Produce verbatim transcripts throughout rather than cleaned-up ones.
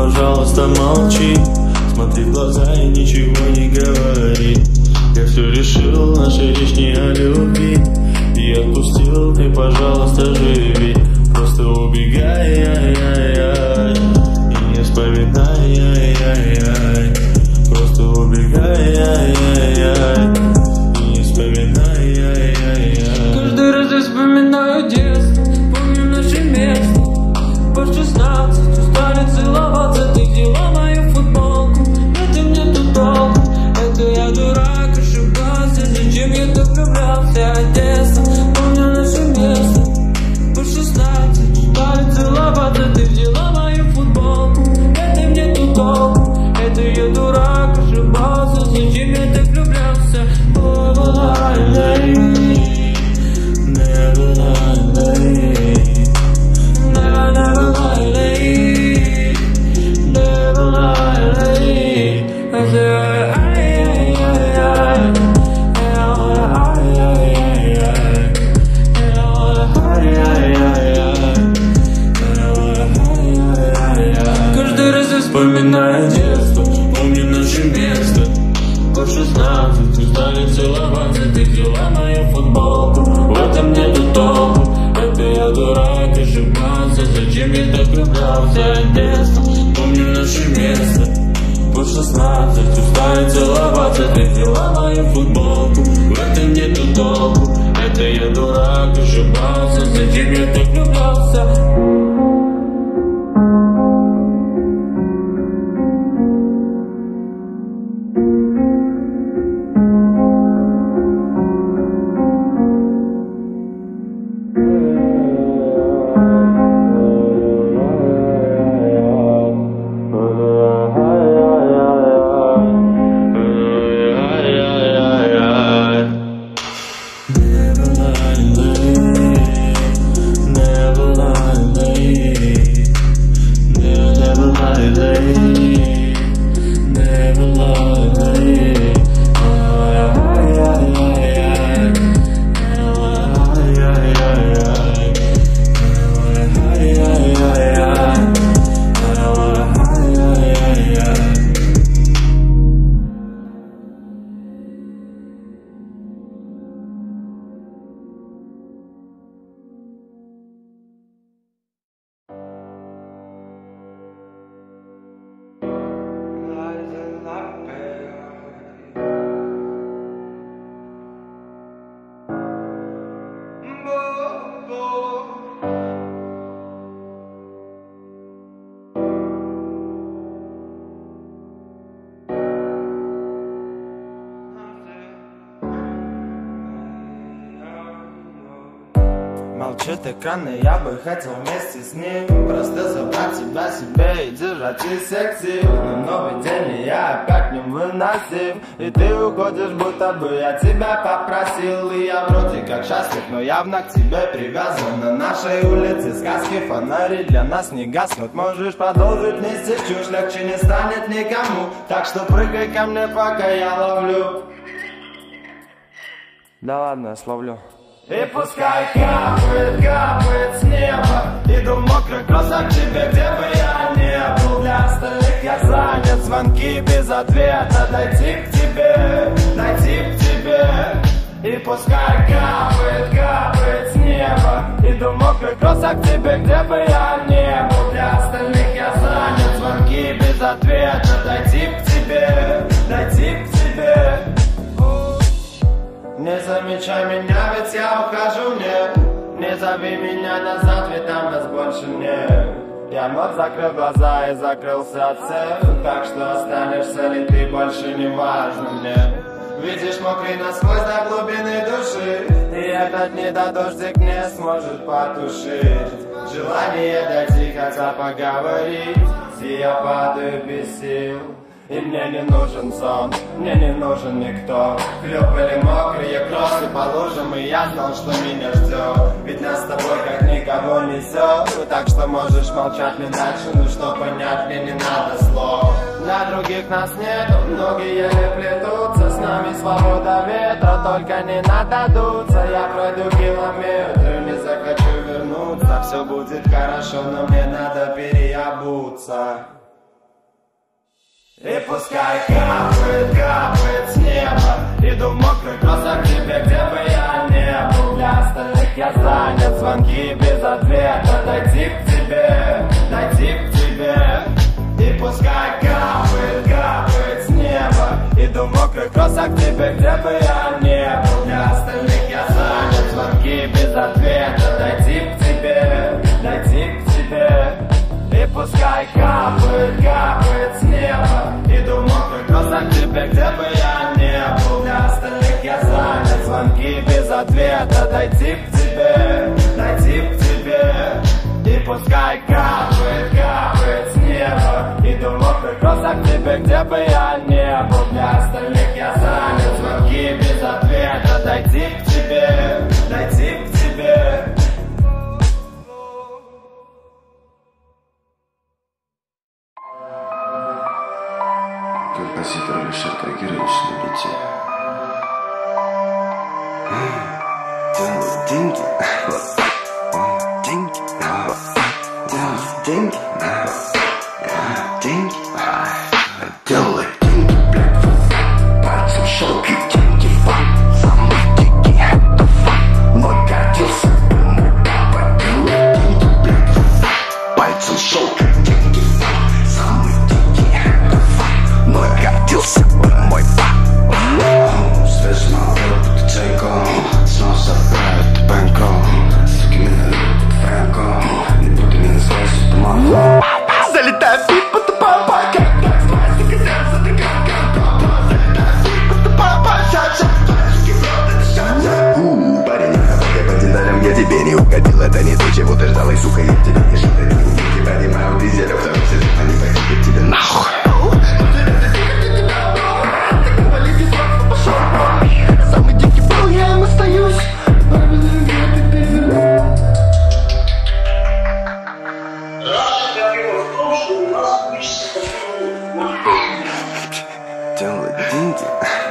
пожалуйста, молчи. Смотри в глаза и ничего не говори. Я все решил, наша речь не о любви. И отпустил, ты, пожалуйста, живи. Просто убегай, ай-яй-яй, и не вспоминай, ай-яй-яй. Просто убегай, ай-яй-яй, и не вспоминай, ай-яй-яй. Каждый раз я вспоминаю детство, помню наше место. По шестнадцать устали целоваться, ты взяла мою футболку. Это мне тут толку, это я дурак, ошибался. Зачем я так влюблялся, Одесса? Помню наше место. По шестнадцать устали целоваться, ты взяла мою футболку. Это мне тут толку, это я дурак, ошибался. Зачем я так влюблялся? Never lie, never lie. Never, never lie, lady. Never lie, lady. I say, ay, ay, ay, ay. And I wanna, ay, ay, ay, ay. And I wanna, ay, ay, ay, ay. And I wanna, ay, ay, ay, ay. Каждый раз я Вспоминаю детство, помню наше место. По шестнадцать устали целоваться, ты взяла мою футболку. В этом нету толку, это я дурак, ошибался. Зачем я так влюблялся, Одесса? Помню наше место. По шестнадцать устали целоваться, ты взяла мою футболку. В этом нету толку, это я дурак, ошибался. Зачем я так влюблялся? Молчит экран, и я бы хотел вместе с ним просто забрать тебя себе и держать из секси. Но новый день, и я опять не выносим. И ты уходишь, будто бы я тебя попросил. И я вроде как счастлив, но явно к тебе привязан. На нашей улице сказки, фонари для нас не гаснут. Можешь продолжить вместе чушь, легче не станет никому. Так что прыгай ко мне, пока я ловлю. Да ладно, я словлю. И пускай капает, капает с неба. Иду в мокрый кроссах к тебе, где бы я не был. Для остальных я занят, звонки без ответа. Дойти к тебе, дойти к тебе. И пускай капает, капает с неба. Иду в мокрый кроссах к тебе, где бы я не был. Для остальных я занят, звонки без ответа. Дойти к тебе, дойти к тебе. Не замечай меня, ведь я ухожу, нет. Не зови меня назад, ведь там нас больше нет. Я вновь закрыл глаза и закрылся от всех. Так что останешься ли ты, больше не важно мне. Видишь, мокрый насквозь до глубины души. И этот недодождик не сможет потушить желание дойти, хотя поговорить. И я падаю без сил. И мне не нужен сон, мне не нужен никто. Хлюпали мокрые кроссы по лужам, и я знал, что меня ждет. Ведь нас с тобой как никого несет. Так что можешь молчать мне дальше, ну что понять, мне не надо слов. Для других нас нету, многие еле плетутся. С нами свобода ветра, только не надо дуться. Я пройду километры, не захочу вернуться. Все будет хорошо, но мне надо переобуться. И пускай капает, капает с неба. Иду в мокрый кроссах к тебе, где бы я не был. Для остальных я занят, звонки без ответа. Дойти к тебе, дойти к тебе. И пускай капает, капает с неба. Иду в мокрых кроссах к тебе, где бы я не был. Для остальных я занят, звонки без ответа. Дойти к тебе, дойти к тебе. И пускай капает, капает с неба. Иду в мокрых кроссах к тебе, где бы я не был. Для остальных я занят, звонки без ответа. Дойти к тебе, дойти к тебе. И пускай капает, капает с неба. Иду в мокрых кроссах к тебе, где бы я не был. Для остальных я занят, звонки без ответа. Дойти к тебе, дойти к тебе. Композитор Алишер Тагирович на бите. Делаю деньги, деньги, делаю деньги, деньги, делаю деньги, блядь, пальцем щелкаю деньги, самый дикий, это факт, мой гордился, мой папа делает деньги, блядь, пальцем щелкаю деньги, самый дикий, это факт, мой гордился, мой папа. Связь на работу, тайком, снова забирают банком, суки меня любят фрэнком, не буду меня называть супомахом. Залетаю в пип, это папа, как пластика, сердце, ты как папа. Залетаю в пип, это папа, ча-ча, суки в рот, это ча-ча. Ууу, парень, я по деталям, я тебе не угодил, это не то, чего ты ждал, и сука, я тебе не шуток, не тебя не мою дизель, второй сезон, они пойдут тебе нахуй. Самый дикий был, я им остаюсь. Делать деньги,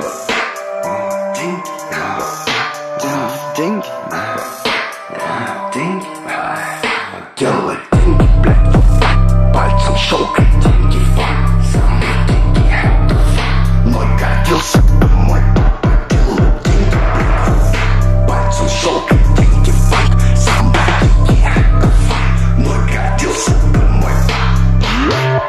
деньги, делать деньги, деньги, делать деньги, блядь, пальцем щелкай деньги, самый дикий, мой гордился, мой папа делает деньги, блядь, пальцем щелкай деньги, самый дикий, мой гордился, мой папа.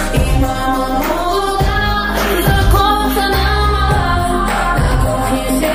Yeah.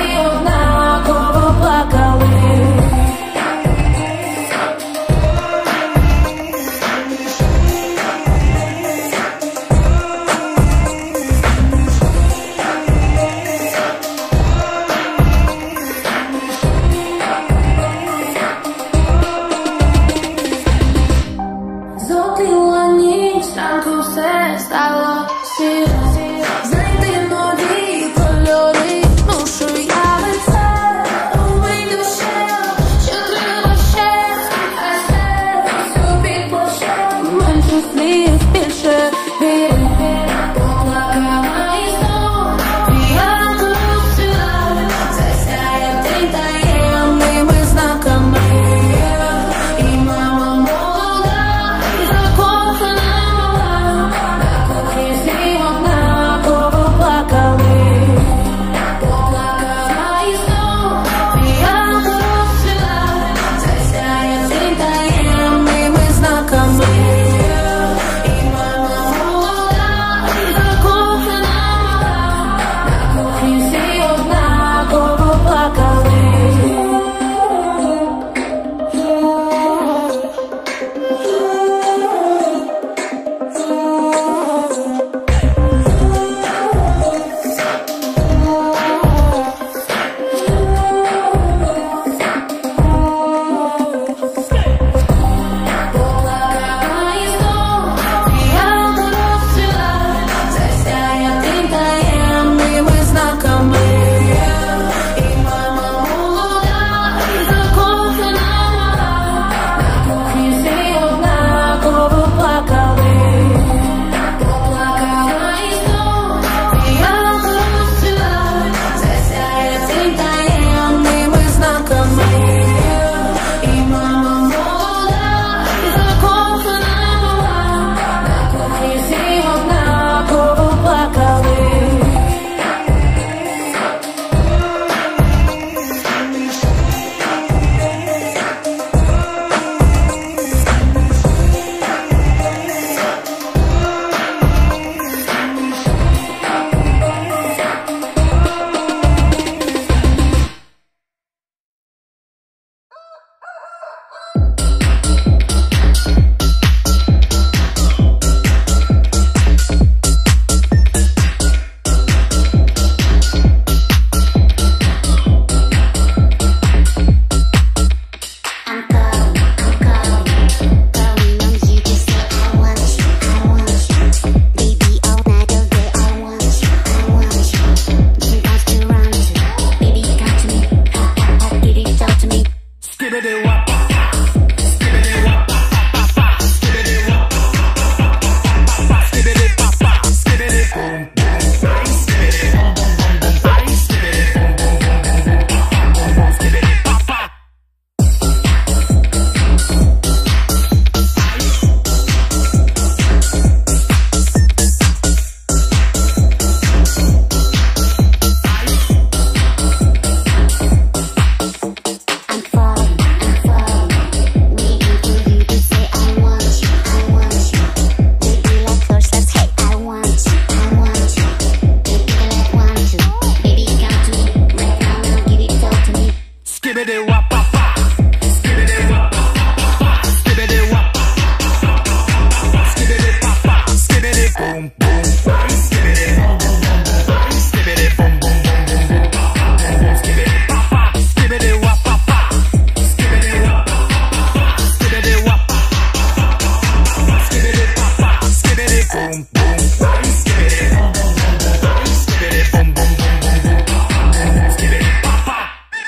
Skibbity wop pop pop. Skibbity wop pop pop. Skibbity wop pop. Skibbity pop pop. Skibbity boom boom. Skibbity boom boom boom boom. Skibbity boom boom boom boom boom. Skibbity pop pop. Skibbity wop pop pop. Skibbity wop pop pop. Skibbity wop pop. Skibbity pop pop. Skibbity boom boom. Skibbity boom boom boom boom. Skibbity boom boom boom boom boom. Skibbity pop pop.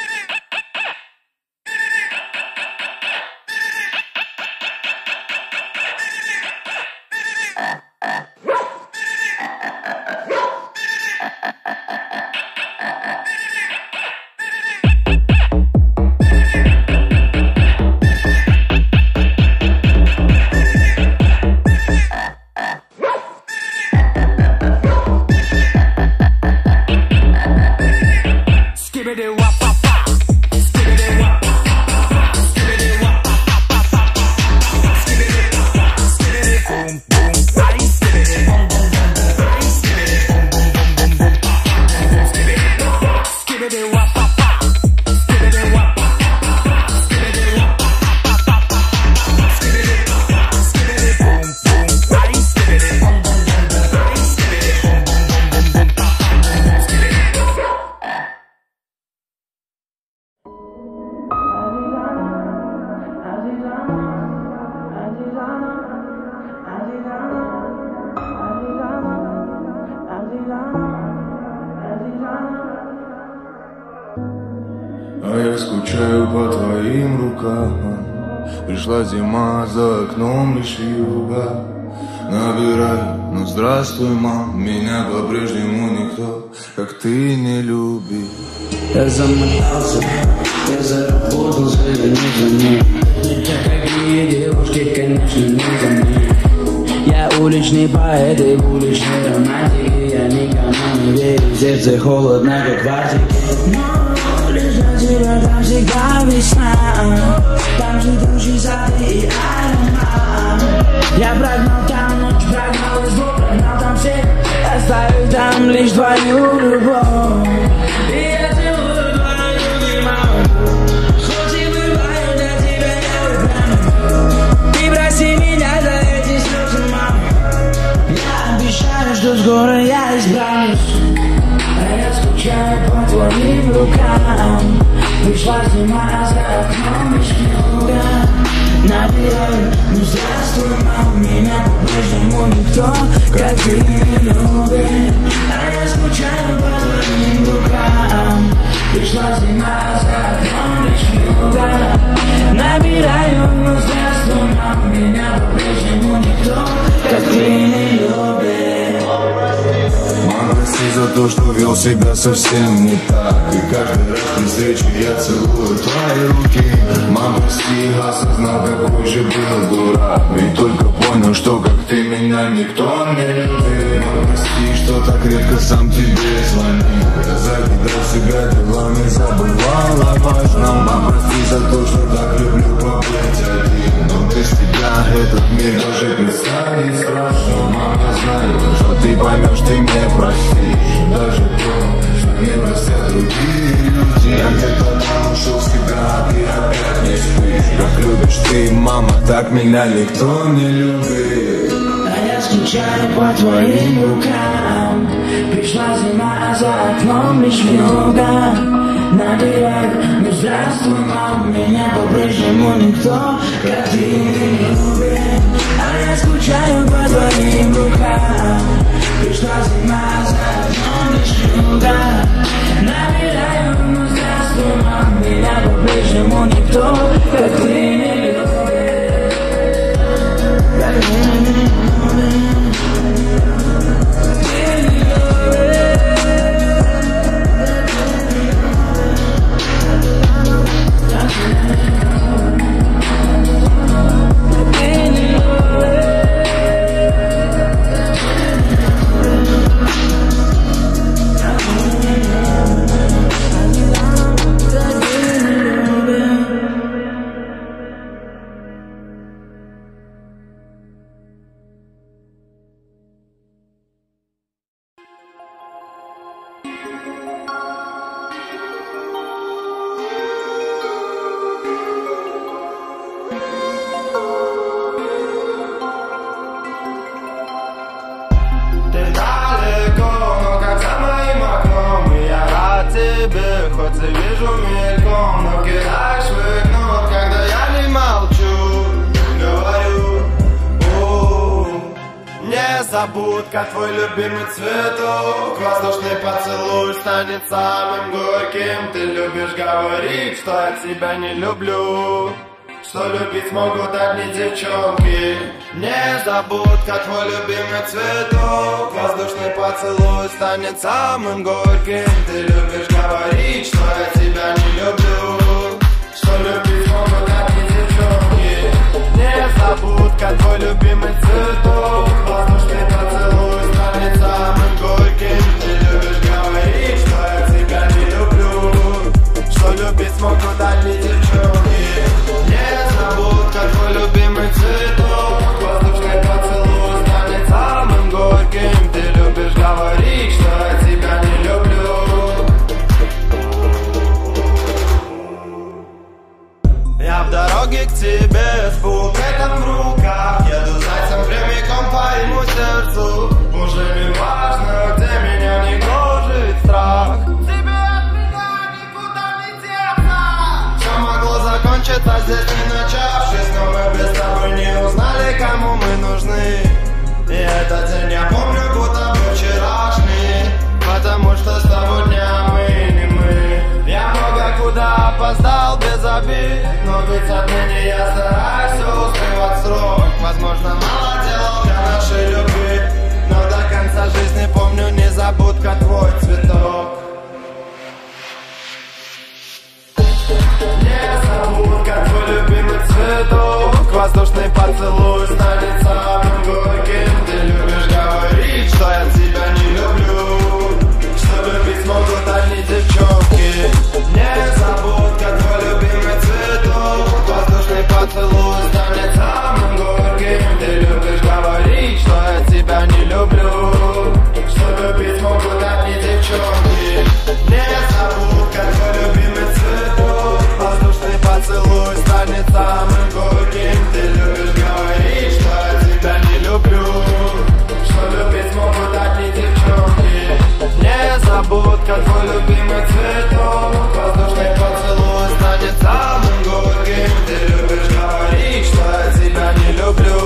Skibbity wop pop pop. Skibbity wop pop pop. Skibbity wop pop pop pop. Skibbity pop pop. Skibbity boom boom. Skibbity boom boom boom boom. Skibbity boom boom boom boom boom. Skibbity pop pop. Skibbity wop pop pop. Skibbity wop pop pop. Skibbity wop pop pop pop. Skibbity pop pop. Skibbity boom boom. Skibbity boom boom boom boom. Skibbity boom boom boom boom boom. Skibbity pop pop. А я скучаю по твоим рукам. Пришла зима, за окном лишь юга. Набираю, ну здравствуй, мам. Меня по-прежнему никто, как ты, не любит. Я замотался, я заработал, не за мной. Какие девушки, конечно, не за мной. Я уличный поэт и в уличной романтике. Я никому не верю, в сердце холодно, как в Арктике. Но лишь для тебя там всегда весна. Там же души, сады и аромат. Я прогнал там ночь, прогнал из двух, прогнал там всех. Оставил там лишь твою любовь. И я целую твою любимую. Хоть и бывает для тебя неуверенно. Ты прости меня за эти слезы, мама. Я обещаю, что скоро я избавлюсь. А я скучаю по твоим рукам. Пришла зима, за окном лишь юга. Набираю, ну здравствуй, мам. Меня по-прежнему никто, как ты, не любит. А я скучаю по твоим рукам. Пришла зима, за окном лишь юга. Набираю, ну здравствуй, мам. Меня по-прежнему никто, как ты, не любит. Мам, прости за то, что вел себя совсем не так. И каждый раз при встрече я целую твои руки. Мам, прости, осознал, какой же был дурак. Ведь только понял, что как ты меня никто не любит. Мам, прости, что так редко сам тебе звонил. Я закидал себя делами, забывал о важном. Мам, прости за то, что так люблю побыть один. Но без тебя этот мир даже представить страшно. Мам, я знаю, что ты поймешь, ты мне простишь. Даже то, что не простят другие люди. Я где-то там ушел в себя, ты опять не спишь. Как любишь ты, мама, так меня никто не любит. А я скучаю по твоим рукам. Пришла зима, а за окном лишь вьюга. Набираю, ну здравствуй, мам. Меня по-прежнему никто, как ты, не любит. А я скучаю по твоим рукам. Пришла зима, а за окном лишь вьюга. Набираю, ну здравствуй, мам. Меня по-прежнему никто, как ты, не любит. Как ты, не любит. хоть и вижу мельком, но кидаешь в игнор, когда я не молчу. Говорю, у незабудка, твой любимый цветок, воздушный поцелуй станет самым горьким. Ты любишь говорить, что я тебя не люблю, что любить смогут одни девчонки. Незабудка, твой любимый цветок, воздушный поцелуй станет самым горьким. Ты любишь говорить, что я тебя не люблю, что любить смогут одни девчонки. Незабудка, твой любимый цветок, воздушный поцелуй станет самым горьким. Ты любишь говорить, что я тебя не люблю, что любить смогут одни девчонки. Незабудка, твой любимый цветок, воздушный поцелуй станет самым горьким. Ты любишь говорить, что я тебя не люблю. Я в дороге к тебе с букетом в руках, еду зайцем прямиком по моему сердцу. Уже не важно, где меня не гложет страх. Тебе от меня никуда не деться. Все могло закончиться здесь не начавшись, но мы без тобой не узнали, кому мы нужны. И этот день я помню, будто бы вчерашний, потому что с того дня мы не мы. Я много куда опоздал без обид, но ведь отныне я стараюсь успевать срок. Возможно, мало делал для нашей любви, но до конца жизни помню незабудка твой цветок. Незабудка, твой любимый цветок, воздушный поцелуй станет самым горьким. Ты любишь говорить, что я тебя не люблю, что любить смогут одни девчонки. Незабудка, твой любимый цветок, воздушный поцелуй станет самым горьким. Ты любишь говорить, что я тебя не люблю, что любить смогут одни девчонки. Незабудка, твой любимый цветок, воздушный поцелуй станет самым горьким. Ты любишь говорить, что я тебя не люблю, что любить смогут одни девчонки. Незабудка, твой любимый цветок, воздушный поцелуй станет самым горьким. Ты любишь говорить, что я тебя не люблю.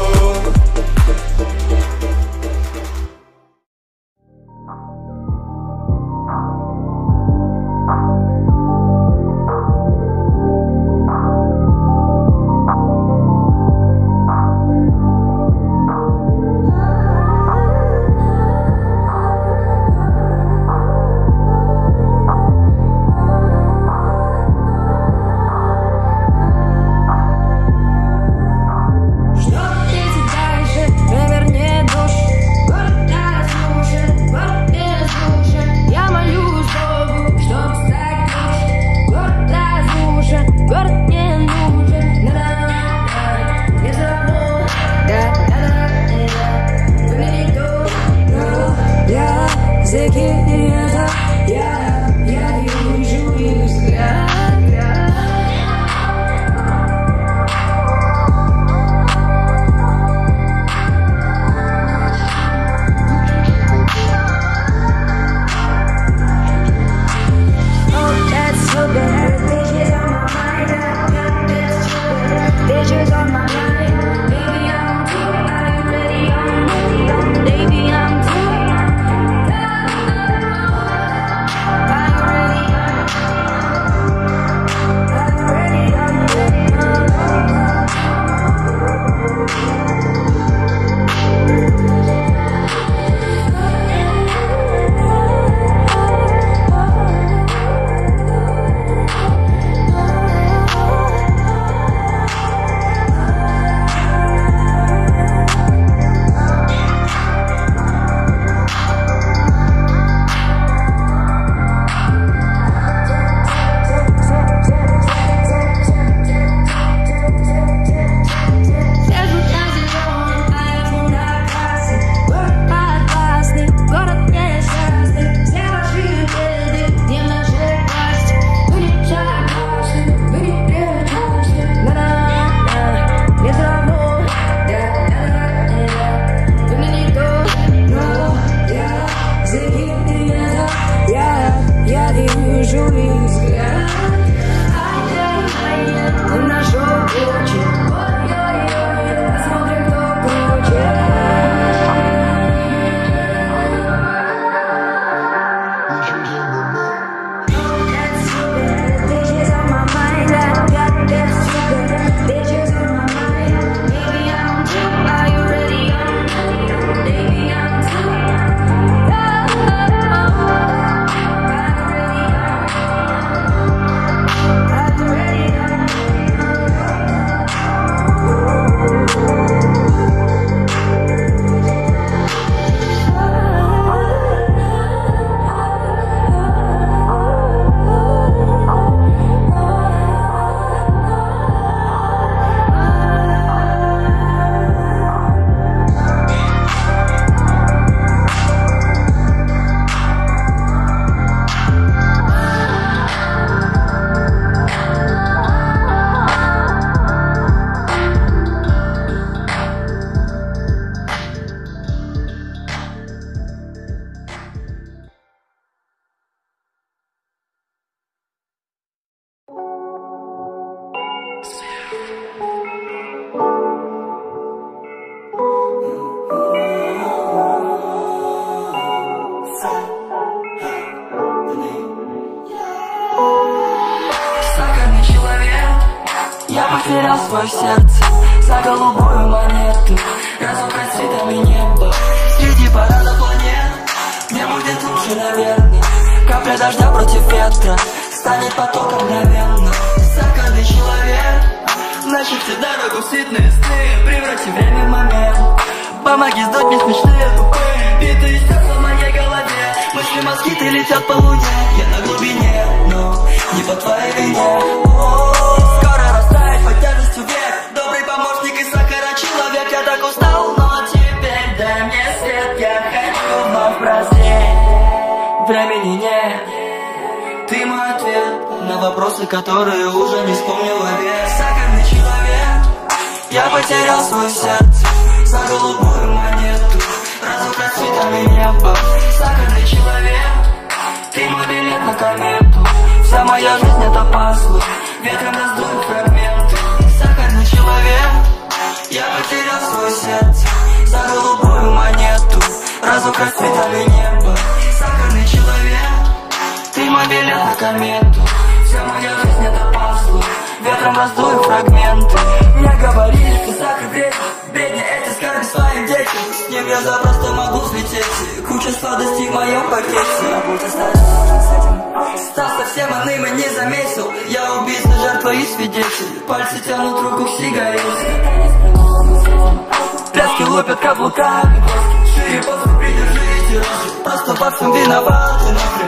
Я потерял свое сердце за голубую монету. Разобрать цветами небо среди парада планет. Мне будет лучше, наверное. Капля дождя против ветра станет потоком мгновенно. Сахарный человек, начните дорогу в светные сны. Преврати время в момент. Помоги сдуть мне смешные тупые биты и стекла в моей голове. Мысли москиты летят по луне. Я на глубине, но не по твоей вине. Скоро растает под тяжестью век. Добрый помощник и сахара человек. Я так устал, но теперь дай мне свет. Я хочу вновь прозреть. Времени нет. Ты мой ответ на вопросы, которые уже не вспомнил вовек. Сахарный человек. Я потерял свое сердце за голубую монету. Разукрась цветами небо. Сахарный человек. Ты мой билет на комету. Вся моя жизнь это пазлы. Ветром раздуют фрагменты. Сахарный человек. Я потерял свое сердце за голубую монету. Разукрась цветами небо. Сахарный человек. Ты мой билет на комету. Вся моя жизнь это пазлы. Ветром раздуют фрагменты. Мне говорили, что сахар вреден. Бредни эти скарби своим детям. С ним я запросто могу взлететь. Куча сладостей в моем пакете. Я будто стал совсем иным и не заметил. Я убийца, жертва и свидетель. Пальцы тянут руку к сигарете. Пляски лупят каблуками. Шире воздух, придержи эти розы. Просто во всем виноваты.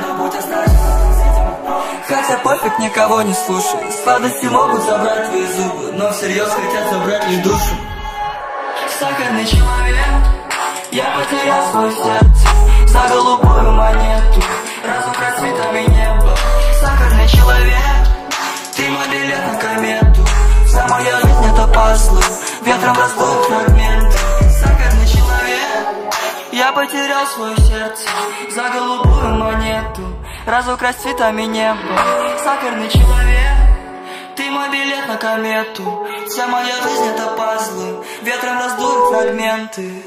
Хотя пофиг, никого не слушай. Сладости могут забрать твои зубы, но всерьез хотят забрать лишь душу. Сахарный человек. Я потерял свое сердце за голубую монету. Разукрась цветами небо. Сахарный человек. Ты мой билет на комету. Вся моя жизнь это пазлы. Ветром раздуют фрагменты. Сахарный человек. Я потерял свое сердце за голубую монету. Разукрась цветами небо. Сахарный человек. Ты мой билет на комету. Вся моя жизнь это пазлы. Ветром раздуют фрагменты.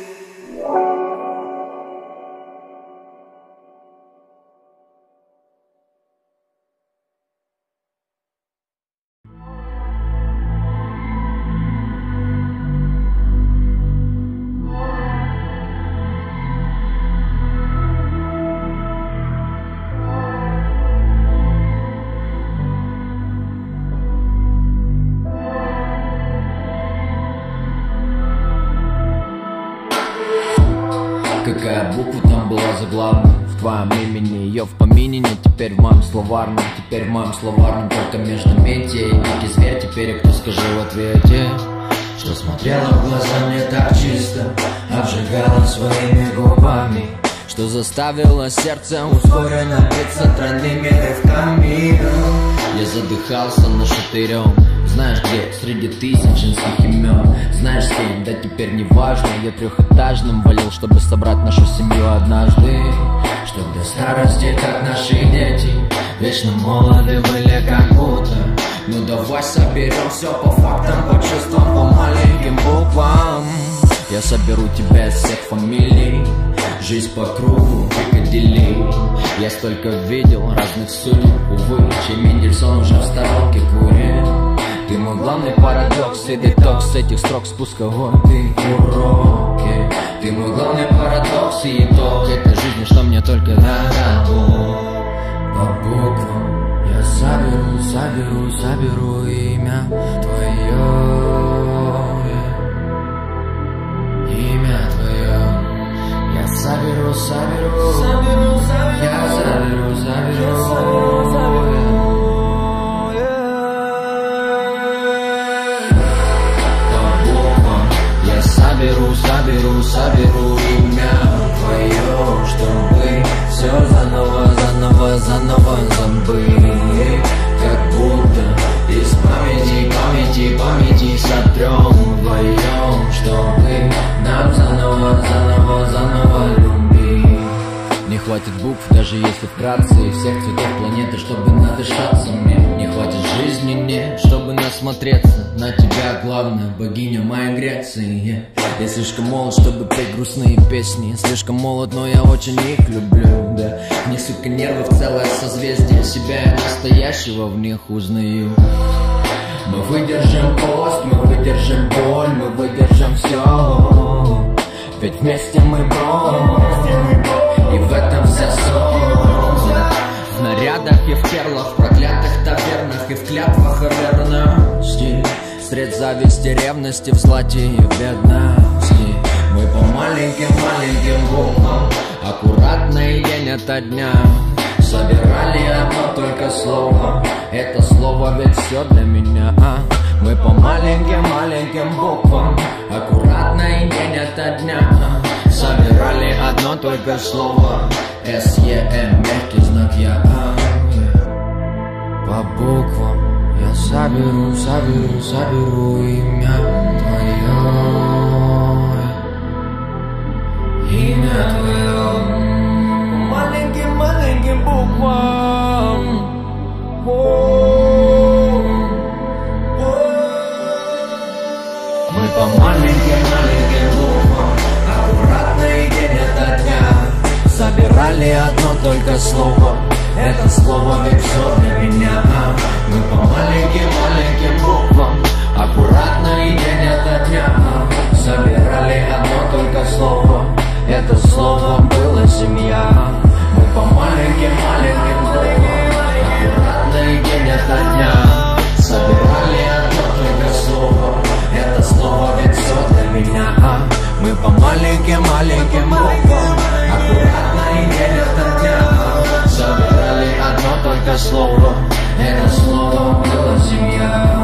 Какая буква там была заглавной в твоем имени? Ее в помине, не теперь в моем словарном. Теперь в моем словарном только между мети. Дикий зверь, теперь кто скажи в ответе. Что смотрела в глаза мне так чисто, обжигала своими губами. Что заставило сердце ускоренно биться тройными рывками. Я задыхался на шатырем. Знаешь где, среди тысяч женских имен. Знаешь с кем, да теперь не важно. Я трехэтажным валил, чтобы собрать нашу семью однажды. Чтоб до старости, как наши дети, вечно молоды были как будто. Ну давай соберем все по фактам, по чувствам, по маленьким буквам. Я соберу тебя из всех фамилий. Жизнь по кругу, Пикадилли. Я столько видел разных судеб, увы, чей Мендельсон уже в сторонке курит. Ты мой главный парадокс и детокс этих строк спусковой ты уроки. Ты мой главный парадокс и итог этой жизни, что мне только дано. По буквам я соберу, соберу, соберу имя твое. Имя твое. Я соберу, соберу, соберу, соберу. Я соберу, соберу, соберу, соберу. Соберу, соберу, соберу имя твое, чтобы все заново, заново, заново забыть. Как будто из памяти, памяти, памяти сотрем вдвоем, чтобы нам заново, заново, заново любить. Не хватит букв, даже если вкратце, и всех цветов планеты, чтобы надышаться мне. Не хватит жизни, нет, чтобы насмотреться на тебя, главная богиня моей Греции. Я слишком молод, чтобы петь грустные песни. Слишком молод, но я очень их люблю, да. Мне, сука, нервы в целое созвездие. Себя и настоящего в них узнаю. Мы выдержим пост, мы выдержим боль, мы выдержим все. Ведь вместе мы бро, и в этом вся соль. В нарядах и в перлах, в проклятых тавернах и в клятвах о верности. Средь зависти, ревности, в злате и бедности. Мы по маленьким-маленьким буквам, аккуратно и день ото дня собирали одно только слово. Это слово ведь все для меня. Мы по маленьким-маленьким буквам, аккуратно и день ото дня собирали одно только слово. С Е М, мягкий знак Я. По буквам я соберу, соберу, соберу имя твое. Имя твое. Маленьким-маленьким буквам. Мы по маленьким-маленьким буквам, аккуратно и день ото дня собирали одно только слово. Это слово ведь все для меня. Мы по маленьким-маленьким буквам, аккуратно и день ото дня собирали одно только слово. Это слово было семья. Мы по маленьким-маленьким буквам, аккуратно и день ото дня собирали одно только слово. Это слово ведь все для меня. Мы по маленьким-маленьким буквам, аккуратно и день ото дня собирали одно только слово. Это слово было семья.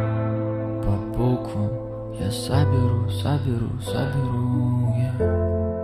По буквам я соберу, соберу, соберу я.